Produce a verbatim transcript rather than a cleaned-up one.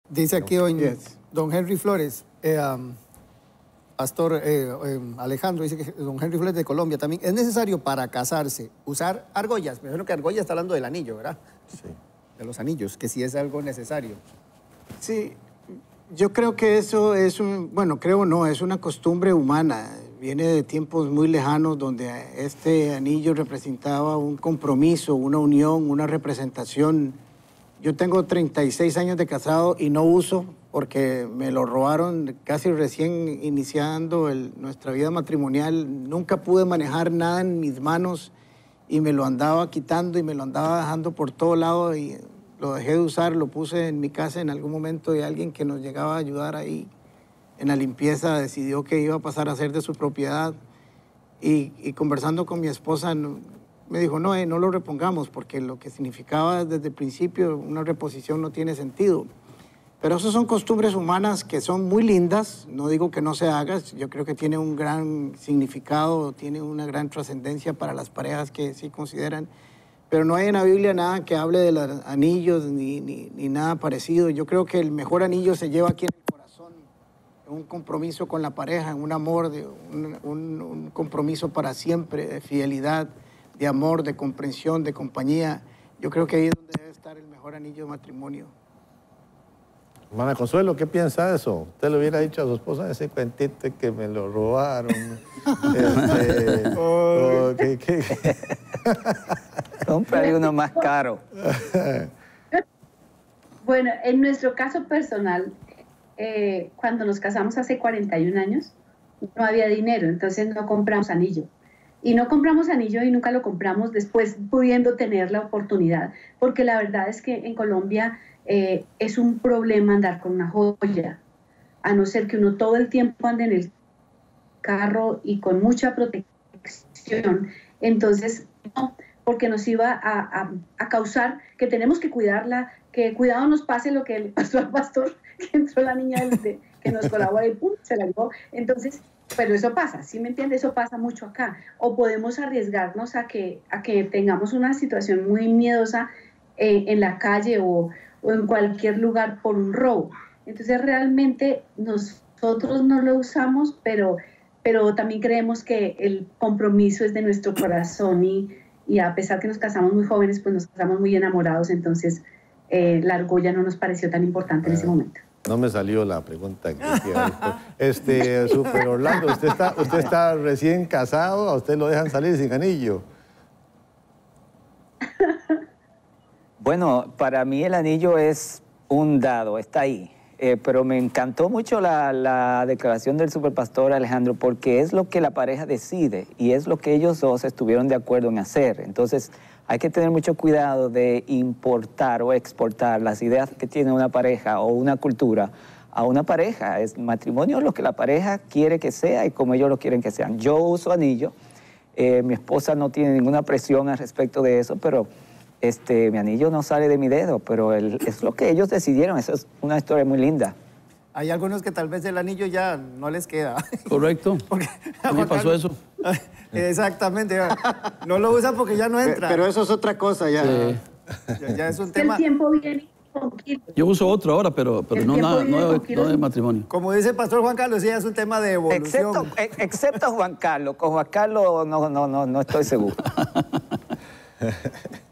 Dice aquí don, Yes. don Henry Flores, eh, um, Pastor eh, eh, Alejandro, dice que don Henry Flores de Colombia también, ¿es necesario para casarse usar argollas? Me imagino que argolla está hablando del anillo, ¿verdad? Sí. De los anillos, que si es algo necesario. Sí, yo creo que eso es un, bueno, creo no, es una costumbre humana. Viene de tiempos muy lejanos donde este anillo representaba un compromiso, una unión, una representación. Yo tengo treinta y seis años de casado y no uso porque me lo robaron casi recién iniciando el, nuestra vida matrimonial. Nunca pude manejar nada en mis manos y me lo andaba quitando y me lo andaba dejando por todo lado y lo dejé de usar, lo puse en mi casa en algún momento y alguien que nos llegaba a ayudar ahí en la limpieza decidió que iba a pasar a ser de su propiedad y, y conversando con mi esposa no, me dijo, no, eh, no lo repongamos porque lo que significaba desde el principio una reposición no tiene sentido. Pero esas son costumbres humanas que son muy lindas, no digo que no se haga, yo creo que tiene un gran significado, tiene una gran trascendencia para las parejas que sí consideran, pero no hay en la Biblia nada que hable de los anillos ni, ni, ni nada parecido. Yo creo que el mejor anillo se lleva aquí en el corazón, un compromiso con la pareja, un amor, de, un, un, un compromiso para siempre, de fidelidad, de amor, de comprensión, de compañía. Yo creo que ahí es donde debe estar el mejor anillo de matrimonio. Hermana Consuelo, ¿qué piensa de eso? Usted le hubiera dicho a su esposa ese cuentito que me lo robaron. este, oh, ¿qué, qué? Cómprale uno más caro. Bueno, en nuestro caso personal, eh, cuando nos casamos hace cuarenta y un años, no había dinero, entonces no compramos anillo. Y no compramos anillo y nunca lo compramos después pudiendo tener la oportunidad, porque la verdad es que en Colombia eh, es un problema andar con una joya, a no ser que uno todo el tiempo ande en el carro y con mucha protección. Entonces, no, porque nos iba a, a, a causar que tenemos que cuidarla, que cuidado nos pase lo que le pasó al pastor, que entró la niña de, de, que nos colabora y pum, se la llevó. Entonces, pero eso pasa, ¿sí me entiende? Eso pasa mucho acá. O podemos arriesgarnos a que, a que tengamos una situación muy miedosa eh, en la calle o, o en cualquier lugar por un robo. Entonces, realmente nosotros no lo usamos, pero, pero también creemos que el compromiso es de nuestro corazón y, y a pesar que nos casamos muy jóvenes, pues nos casamos muy enamorados, entonces eh, la argolla no nos pareció tan importante en ese momento. No me salió la pregunta que quería. Este, Super Orlando, usted está, usted está recién casado, a usted lo dejan salir sin anillo. Bueno, para mí el anillo es un dado, está ahí. Eh, pero me encantó mucho la, la declaración del superpastor Alejandro porque es lo que la pareja decide y es lo que ellos dos estuvieron de acuerdo en hacer. Entonces, hay que tener mucho cuidado de importar o exportar las ideas que tiene una pareja o una cultura a una pareja. El matrimonio es lo que la pareja quiere que sea y como ellos lo quieren que sean. Yo uso anillo, eh, mi esposa no tiene ninguna presión al respecto de eso, pero este, mi anillo no sale de mi dedo, pero el, es lo que ellos decidieron. Eso es una historia muy linda. Hay algunos que tal vez el anillo ya no les queda. Correcto. Porque, a mí me pasó eso. Exactamente. No lo usan porque ya no entra. Pero eso es otra cosa ya. Sí. Ya, ya es un El tema. tiempo viene tranquilo. Yo uso otro ahora, pero, pero El no, tiempo nada, viene no, con no kilos. de matrimonio. Como dice el pastor Juan Carlos, ya es un tema de evolución. Excepto, ex- excepto Juan Carlos. Con Juan Carlos no, no, no, no estoy seguro.